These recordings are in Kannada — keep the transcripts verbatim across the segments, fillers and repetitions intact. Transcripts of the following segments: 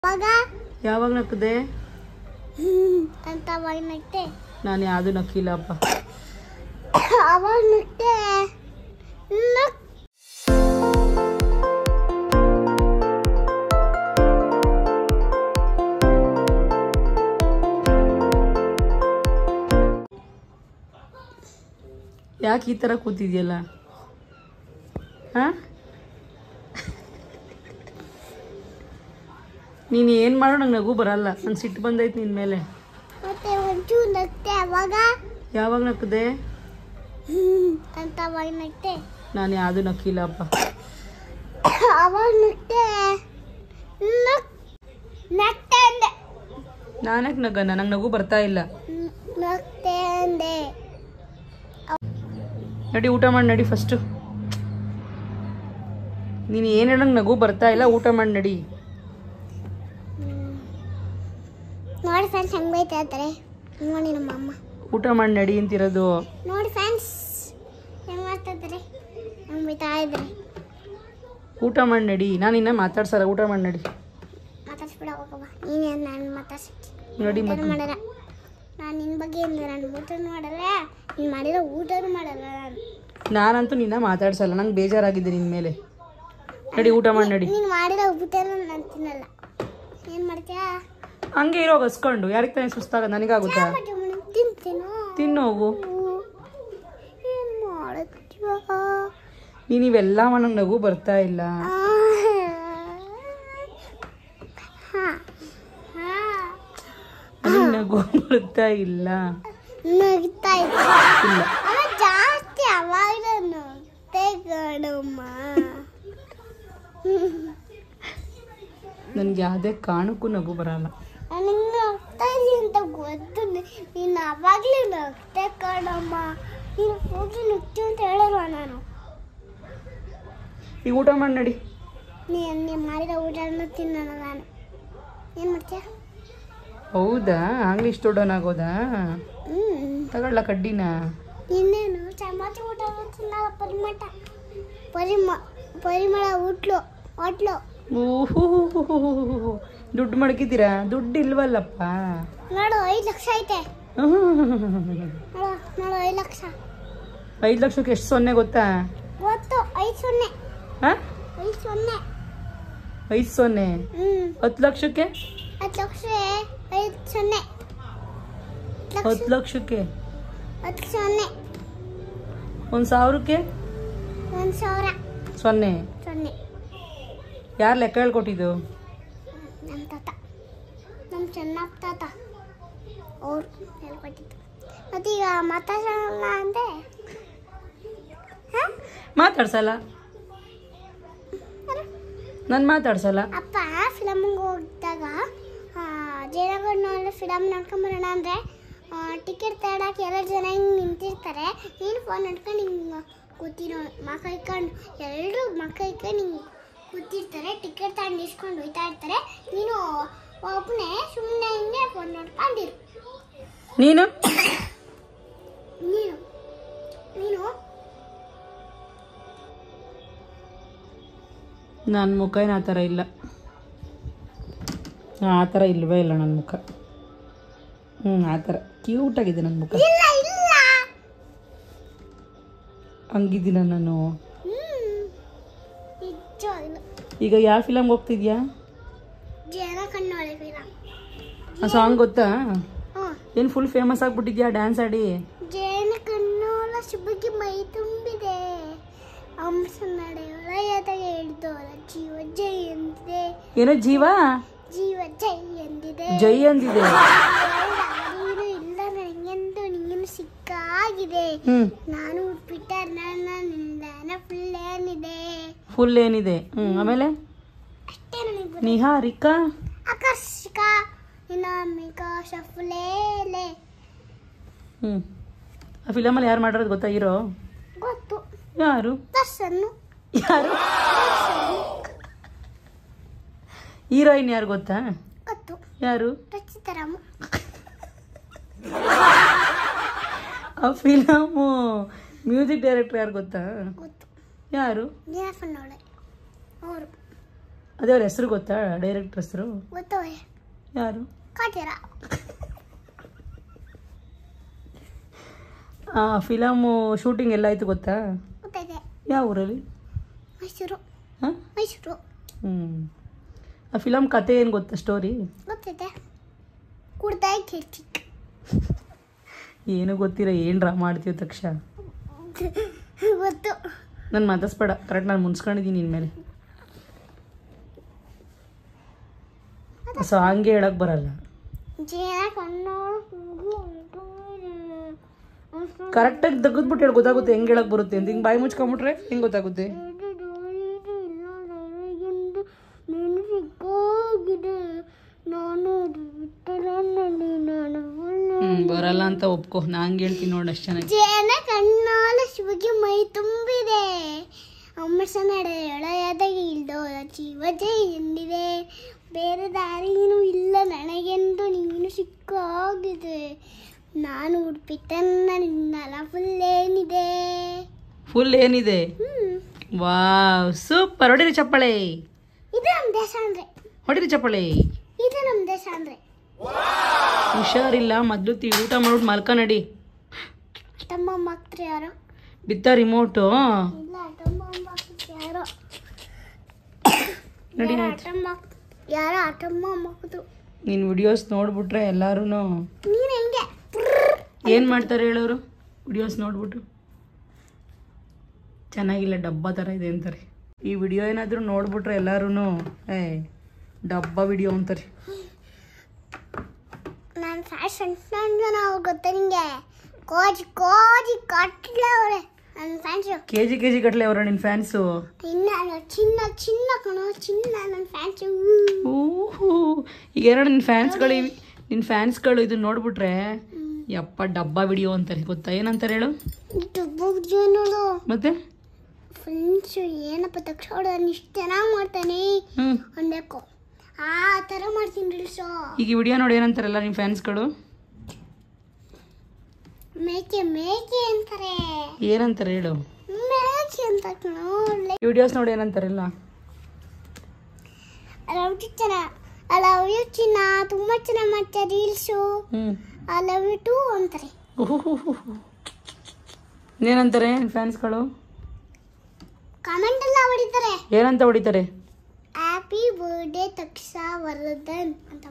ಯಾವಾಗ ನಕ್ಕದೆ ಅಂತ ಅವಾಗ ನಕ್ತೆ. ನಾನು ಯಾವುದು ನಕ್ಕಿಲ್ಲಪ್ಪ. ಅವಾಗ ನಕ್ತೆ. ಯಾಕೆ ಈ ಥರ ಕೂತಿದ್ಯಲ್ಲ? ಹಾಂ, ನೀನು ಏನು ಮಾಡೋ ನಂಗೆ ನಗು ಬರಲ್ಲ. ನಂಗೆ ಸಿಟ್ಟು ಬಂದೈತೆ ನಿನ್ನ ಮೇಲೆ. ಮತ್ತೆ ಒಂಚೂರು ನಕ್ತೆ. ಅವಾಗ ಯಾವಾಗ ನಕ್ಕದೆ ಅಂತ ಅವಾಗ ನಕ್ತೆ. ನಾನು ಯಾವುದು ನಕ್ಕಿಲ್ಲಪ್ಪ. ಅವಾಗ ನಕ್ತೆ. ನಕ್ತೆ ಅಂದೆ. ನಾನ್ಯಾಕೆ ನಗನ? ನಂಗೆ ನಗು ಬರ್ತಾ ಇಲ್ಲ. ನಕ್ತೆ ಅಂದೆ. ನಡಿ ಊಟ ಮಾಡಿ ನಡಿ ಫಸ್ಟು. ನೀನು ಏನು ಹೇಳಂಗೆ ನಗು ಬರ್ತಾ ಇಲ್ಲ. ಊಟ ಮಾಡಿ ನಡಿ. ನೋಡಿ ಫ್ರೆಂಡ್ಸ್ ಹೆಂಗೆ ಬೈತಾ ಇರ್ತಾರೆ ನೋಡಿ ನಮ್ಮ ಅಮ್ಮ. ಊಟ ಮಾಡಿ ನಡಿ ಅಂತಿರೋದು. ನೋಡಿ ಫ್ರೆಂಡ್ಸ್ ಹೆಂಗೆ ಮಾಡ್ತಾ ಇದ್ದಾರೆ, ಹೆಂಗೆ ಬೈತಾ ಇದ್ದಾರೆ. ಊಟ ಮಾಡಿ ನಡಿ. ನಾನು ಇನ್ನೂ ಮಾತಾಡ್ಸಲ್ಲ. ಊಟ ಮಾಡಿ ನಡಿ. ಮಾತಾಡ್ಸ್ಬಿಡ ಹೋಗವ್ವ. ನೀನೇನು ನಾನು ಮಾತಾಡ್ಸಿ ನಡಿ ಮತ್ತೆ. ಮಾಡಲ್ಲ ನಾನು ನಿನ್ನ ಬಗ್ಗೆ ಏನು ನಾನು ಊಟನೂ ಮಾಡಲ್ಲ, ನೀನು ಮಾಡಿರೋ ಊಟನೂ ಮಾಡಲ್ಲ. ನಾನು ನಾನಂತೂ ನಿನ್ನ ಮಾತಾಡ್ಸಲ್ಲ. ನಂಗೆ ಬೇಜಾರಾಗಿದೆ ನಿನ್ನ ಮೇಲೆ. ನಡಿ ಊಟ ಮಾಡಿ ನಡಿ. ನೀನು ಮಾಡಿರೋ ಊಟನೂ ನಾನು ತಿನ್ನಲ್ಲ. ಏನು ಮಾಡ್ತೀಯಾ? ಹಂಗೆ ಇರೋ ಹಸ್ಕೊಂಡು. ಯಾರಿಗೆ ತಾನೇ ಸುಸ್ತಾಗ? ನನಗಾಗುತ್ತಾ? ತಿಂತೇನೋ. ತಿನ್ನೋವು. ಏನು ಮಾಡುತ್ತೀವ ನೀನು ಇವೆಲ್ಲ ನಂಗೆ ನಗು ಬರ್ತಾ ಇಲ್ಲ. ನನಗೆ ನಗು ಬರ್ತಾ ಇಲ್ಲ. ನಗ್ತಾ ಇಲ್ಲ ಜಾಸ್ತಿ ಅವಾಗ ನಗ್ತೆ ಕಣಮ್ಮ. ನನಗೆ ಯಾವುದೇ ಕಾರಣಕ್ಕೂ ನಗು ಬರಲ್ಲ. ನನಗೆ ನಗ್ತಾ ಇದೀಯ ಅಂತ ಗೊತ್ತು. ನೀನು ಅವಾಗಲೇ ನಗ್ತೆ ಕಣಮ್ಮ. ನೀನು ಹೋಗಿ ನಗ್ತೀವಿ ಅಂತ ಹೇಳಲ್ವ ನಾನು? ಈಗ ಊಟ ಮಾಡಿ ನಡಿ. ನೀನು ನೀವು ಮಾಡಿದ ಊಟನ ತಿನ್ನೋಣ ನಾನು. ಏನು ಮಾಡ್ತೀಯ? ಹೌದಾ? ಆಗ್ಲಿ ಇಷ್ಟು ದೊಡ್ಡವನಾಗೋದಾ? ಹ್ಞೂ ತಗೊಳ್ಳ ಕಡ್ಡಿನ. ಇನ್ನೇನು ಚಪಾತಿ ಊಟ ತಿನ್ನಲ್ಲ. ಪರಿಮಳ ಪರಿಮ ಪರಿಮಳ ಊಟ್ಲು ಹೋಟ್ಲು. ಓಹೋ, ದುಡ್ಡು ಮಡಗಿದ್ದೀರಾ? ದುಡ್ಡು ಇಲ್ವಲ್ಲಪ್ಪ. ನೋಡು ಐದು ಲಕ್ಷ ಐತೆ. ನೋಡು ನೋಡು ಐದು ಲಕ್ಷ. ಐದು ಲಕ್ಷಕ್ಕೆ ಎಷ್ಟು ಸೊನ್ನೆ ಗೊತ್ತಾ? ಗೊತ್ತು. ಐದು ಸೊನ್ನೆ. ಹಾಂ, ಐದು ಸೊನ್ನೆ. ಐದು ಸೊನ್ನೆ. ಹ್ಞೂ ಹತ್ತು ಲಕ್ಷಕ್ಕೆ? ಹತ್ತು ಲಕ್ಷ ಐದು ಸೊನ್ನೆ. ಹತ್ತು ಲಕ್ಷಕ್ಕೆ ಹತ್ತು ಸೊನ್ನೆ. ಒಂದು ಸಾವಿರಕ್ಕೆ ಒಂದು ಸಾವಿರ ಸೊನ್ನೆ. ಸೊನ್ನೆ. ಯಾರು ಲೆಕ್ಕ ಹೇಳ್ಕೊಟ್ಟಿದ್ದು? ನಮ್ಮ ತಾತ, ನಮ್ಮ ಚೆನ್ನಪ್ಪ ತಾತ ಅವ್ರು ಹೇಳ್ಕೊಟ್ಟಿದ್ದು. ಮತ್ತು ಈಗ ಮಾತಾಡೋಣ ಅಂದೆ. ಹಾಂ, ಮಾತಾಡ್ಸಲ್ಲ. ನಾನು ಮಾತಾಡ್ಸಲ್ಲ. ಅಪ್ಪ ಫಿಲಮ್ಗೆ ಹೋಗಿದ್ದಾಗ ಜಯನಗರನಲ್ಲಿ ಫಿಲಮ್ ನೋಡ್ಕೊಂಬರೋಣ ಅಂದರೆ ಟಿಕೆಟ್ ತಗೊಳಕ್ಕೆ ಎರಡು ಜನ ಹಿಂಗೆ ನಿಂತಿರ್ತಾರೆ. ನೀನು ಫೋನ್ ನೋಡ್ಕೊಂಡು ಹಿಂಗೆ ಕೂತಿರೋ ಮಕ್ಕ ಇಟ್ಕೊಂಡು ಎಲ್ಲರೂ ಮಕ್ಕ ಇಟ್ಕೊಂಡು ಹಿಂಗೆ ಕೂತಿರ್ತಾರೆ. ಟಿಕೆಟ್ ತಗೊಂಡು ಇಸ್ಕೊಂಡು ಹೋಯ್ತಾ ಇರ್ತಾರೆ. ನೀನು ಒಬ್ಬನೇ ಸುಮ್ಮನೆ ಹಿಂಗೆ ಫೋನ್ ನೋಡ್ಕೊಂಡಿರು. ನೀನು ನೀನು ನೀನು ನನ್ನ ಮುಖ ಏನು ಆ ಥರ ಇಲ್ಲ. ಆ ಥರ ಇಲ್ವೇ ಇಲ್ಲ ನನ್ನ ಮುಖ. ಹ್ಞೂ, ಆ ಥರ ಕ್ಯೂಟಾಗಿದೆ ನನ್ನ ಮುಖ. ಇಲ್ಲ ಇಲ್ಲ ಹಂಗಿದ್ದೀನ ನಾನು. ನಿಜವಾಗಿಲ್ಲ. ಈಗ ಯಾವ ಫಿಲಮ್ಗೆ ಹೋಗ್ತಿದ್ಯಾ? ಜನ ಕಣ್ಣೊಳೆ ಫಿಲಮ್. ಆ ಸಾಂಗ್ ಗೊತ್ತಾ? ಹ್ಞೂ. ಏನು ಫುಲ್ ಫೇಮಸ್ ಆಗಿಬಿಟ್ಟಿದ್ಯಾ ಡ್ಯಾನ್ಸ್ ಆಡಿ? ಜೇನ ಕಣ್ಣೋಳ ಶುಭಕ್ಕೆ ಮೈ ತುಂಬಿದೆ. ಅಂಶ ನಡೆಯೊಳಯದ ಹೇಳಿದೋರ ಜೀವ ಜೈ ಎಂದಿದೆ. ಏನೋ ಜೀವ ಜೀವ ಜೈ ಎಂದಿದೆ. ಜೈ ಅಂದಿದೆ. ನೀನು ಇಲ್ಲ ನನಗೆಂದು ನೀನು ಸಿಕ್ಕಾಗಿದೆ. ಹ್ಞೂ, ನಾನು ಉಟ್ಬಿಟ್ಟ ನನ್ನ ನಿಂದನ ಫುಲ್ ಏನಿದೆ. ಫುಲ್ ಏನಿದೆ. ಹ್ಞೂ, ಆಮೇಲೆ ಅಷ್ಟೇ ನನಗೆ. ನಿಹಾರಿಕಾ, ಆಕರ್ಷಿಕ, ನಿನಾಮಿಕಾ, ಶಫುಲೇಲೆ. ಹ್ಞೂ, ಆ ಫಿಲಮಲ್ಲಿ ಯಾರು ಮಾಡಿರೋದು ಗೊತ್ತಾ ಹೀರೋ? ಗೊತ್ತು. ಯಾರು? ದರ್ಶನ್. ಯಾರು? ಹೀರೋಯಿನ್ ಯಾರು ಗೊತ್ತಾ? ಗೊತ್ತು. ಯಾರು? ರಚಿತಾರಾಮ್. ಆ ಫಿಲಮು ಮ್ಯೂಸಿಕ್ ಡೈರೆಕ್ಟರ್ ಯಾರು ಗೊತ್ತಾ? ಗೊತ್ತು. ಯಾರು? ಜಯನಗರನವಳೆ ಅವರು. ಅದೇ ಅವ್ರ ಹೆಸರು ಗೊತ್ತಾ ಡೈರೆಕ್ಟರ್ ಹೆಸರು? ಗೊತ್ತವೆ. ಯಾರು? ಕಾಟೇರ. ಆ ಫಿಲಮು ಶೂಟಿಂಗ್ ಎಲ್ಲ ಆಯ್ತು ಗೊತ್ತಾ? ಗೊತ್ತೈತೆ. ಯಾವ ಊರಲ್ಲಿ? ಮೈಸೂರು. ಹಾಂ ಮೈಸೂರು. ಹ್ಞೂ ಆ ಫಿಲಮ್ ಕತೆ ಏನು ಗೊತ್ತಾ ಸ್ಟೋರಿ? ಗೊತ್ತೈತೆ. ಕುಡ್ದಾಯ ಕಿರ್ಚಿಕ್. ಏನು ಗೊತ್ತಿರ ಏನು ಡ್ರಾ ಮಾಡ್ತೀವಿ ತಕ್ಷಣ ಗೊತ್ತು. ನಾನು ಮಾತಾಡ್ಸ್ಬೇಡ, ಕರೆಕ್ಟ್ ನಾನು ಮುನ್ಸ್ಕೊಂಡಿದ್ದೀನಿ ನಿನ್ನ ಮೇಲೆ. ಸಾಂಗೆ ಹೇಳಕ್ ಬರಲ್ಲ. ಕರೆಕ್ಟಾಗಿ ತೆಗೆದ್ಬಿಟ್ಟು ಹೇಳಿ ಗೊತ್ತಾಗುತ್ತೆ ಹೆಂಗೆ ಹೇಳಕ್ ಬರುತ್ತೆ ಅಂತ. ಹಿಂಗೆ ಬಾಯಿ ಮುಚ್ಕೊಂಬಿಟ್ರೆ ಹೆಂಗೆ ಗೊತ್ತಾಗುತ್ತೆ? ಹ್ಮ್ ಬರಲ್ಲ ಅಂತ ಒಪ್ಕೋ, ನಾ ಹಂಗೆ ಹೇಳ್ತೀನಿ ನೋಡಿ ಅಷ್ಟು ಚೆನ್ನಾಗಿ. ಜನ ಕಣ್ಣಾಲ ಶಿವಗೆ ಮೈ ತುಂಬಿದೆ, ಅಮ್ಮಸ ನಡೆ ಎಳೆಯದಾಗ ಇಲ್ದೋ ಜೀವ ಜೈ ಎಂದಿದೆ, ಬೇರೆ ದಾರಿನೂ ಇಲ್ಲ ನನಗೆಂದು ನೀನು ಸಿಕ್ಕಾಗಿದೆ, ನಾನು ಉಡುಪಿತನ್ನ ನಿನ್ನಲ ಫುಲ್ ಏನಿದೆ. ಫುಲ್ ಏನಿದೆ? Wow super. ಹೊಡಿರಿ ಚಪ್ಪಾಳೆ. ಇದು ನಮ್ಮ ದೇಶ ಅಂದ್ರೆ. ಹೊಡಿರಿ ಚಪ್ಪಾಳೆ. ಇದು ನಮ್ಮ ದೇಶ ಅಂದ್ರೆ. ಹುಷಾರಿಲ್ಲ, ಮೊದಲು ತಿ ಊಟ ಮಾಡ್ಬಿಟ್ಟು ಮಲ್ಕ ನಡಿ. ತಮ್ಮ ಮಕ್ಳು ಯಾರೋ ಬಿತ್ತ ರಿಮೋಟು. ಇಲ್ಲ ತಮ್ಮ ಮಕ್ಳು ಯಾರೋ ನಡಿ ಯಾರೋ ಆಟಮ್ಮ ಮಕ್ಕಳು. ನಿನ್ನ ವಿಡಿಯೋಸ್ ನೋಡ್ಬಿಟ್ರೆ ಎಲ್ಲರೂ ನೀನು ಹೆಂಗೆ ಏನು ಮಾಡ್ತಾರೆ ಹೇಳೋರು? ವಿಡಿಯೋಸ್ ನೋಡ್ಬಿಟ್ಟು ಚೆನ್ನಾಗಿಲ್ಲ ಡಬ್ಬ ಥರ ಇದೆ ಅಂತಾರೆ. ಈ ವಿಡಿಯೋ ಏನಾದರೂ ನೋಡ್ಬಿಟ್ರೆ ಎಲ್ಲರೂ ಏ ಡಬ್ಬ ವಿಡಿಯೋ ಅಂತಾರೆ. ನಾನು ಫ್ಯಾಷನ್ ನಾವು ಗೊತ್ತ ನಿಂಗೆ, ಕೋಜಿ ಕೋಜಿ ಕಟ್ಲೆ ಅವಳೆ ನನ್ನ fans. K G K G ಕಟ್ಲೆ ಅವರ ನಿನ್ನ ಫ್ಯಾನ್ಸು? ಇನ್ನ ಚಿನ್ನ ಚಿನ್ನ ಕಣೋ ಚಿನ್ನ ನನ್ನ ಫ್ಯಾನ್ಸು. ಓಹೋ ಈಗ ಎರಡು ನಿನ್ನ ಫ್ಯಾನ್ಸ್ಗಳು ನಿನ್ನ ಫ್ಯಾನ್ಸ್ಗಳು ಇದು ನೋಡ್ಬಿಟ್ರೆ ಯಪ್ಪ ಡಬ್ಬ ವಿಡಿಯೋ ಅಂತಾರೆ ಗೊತ್ತಾ? ಏನಂತಾರೆ ಹೇಳು? ಡಬ್ಬ ವಿಡಿಯೋ ನೋಡು. ಮತ್ತೆ ಫ್ರೆಂಡ್ಸು ಏನಪ್ಪ ತಕ್ಷಣ ಇಷ್ಟು ಚೆನ್ನಾಗಿ ಮಾಡ್ತಾನೆ ಹ್ಞೂ ಅನ್ಬೇಕು, ಆ ಥರ ಮಾಡ್ತೀನಿ ರೀಲ್ಸು. ಈಗ ಈ ವಿಡಿಯೋ ನೋಡಿ ಏನಂತಾರಲ್ಲ ನಿಮ್ಮ ಫ್ಯಾನ್ಸ್ಗಳು? ಮೇಕೆ ಮೇಕೆ ಅಂತಾರೆ. ಏನಂತಾರೆ ಹೇಳು? ಮೇಕೆ ಅಂತ ಕಣೋ. ವಿಡಿಯೋಸ್ ನೋಡಿ ಏನಂತಾರಲ್ಲ? ಐ ಲವ್ ಯು ಚಿನ್ನ, ಐ ಲವ್ ಯು ಚಿನ್ನ, ತುಂಬ ಚೆನ್ನಾಗಿ ಮಾಡ್ತಾರೆ ರೀಲ್ಸು, ಹ್ಞೂ ಐ ಲವ್ ಯು ಟು ಅಂತಾರೆ. ಏನಂತಾರೆ ನಿಮ್ಮ ಫ್ಯಾನ್ಸ್ಗಳು? ಕಾಮೆಂಟ್ ಎಲ್ಲ ಹೊಡಿತಾರೆ. ಏನಂತ ಹೊಡಿತಾರೆ? ಹ್ಯಾಪಿ ಬರ್ಡೇ ತಕ್ಷ ವರದನ್ ಅಂತ.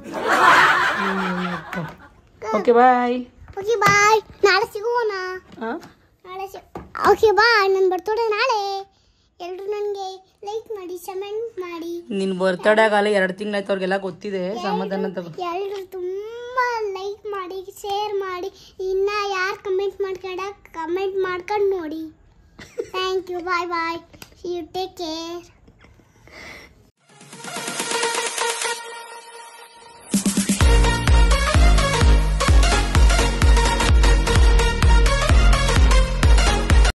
Okay bye. ಓಕೆ ಬಾಯ್, ನಾಳೆ ಸಿಗೋಣ. ನಾಳೆ ಸಿ ಓಕೆ ಬಾಯ್. ನನ್ನ ಬರ್ತಡೇ ನಾಳೆ. ಎಲ್ಲರೂ ನನಗೆ ಲೈಕ್ ಮಾಡಿ, ಕಮೆಂಟ್ ಮಾಡಿ. ನಿನ್ನ ಬರ್ತಡೇ ಆಗಲ್ಲ, ಎರಡು ತಿಂಗಳಾಯ್ತು, ಅವ್ರಿಗೆಲ್ಲ ಗೊತ್ತಿದೆ. ಸಮಾಧಾನ ತಗೋ. ಎಲ್ಲರೂ ತುಂಬ ಲೈಕ್ ಮಾಡಿ, ಶೇರ್ ಮಾಡಿ. ಇನ್ನು ಯಾರು ಕಮೆಂಟ್ ಮಾಡ್ಕೊಂಡ ಕಮೆಂಟ್ ಮಾಡ್ಕೊಂಡು ನೋಡಿ. Thank you. Bye bye. See you. Take care.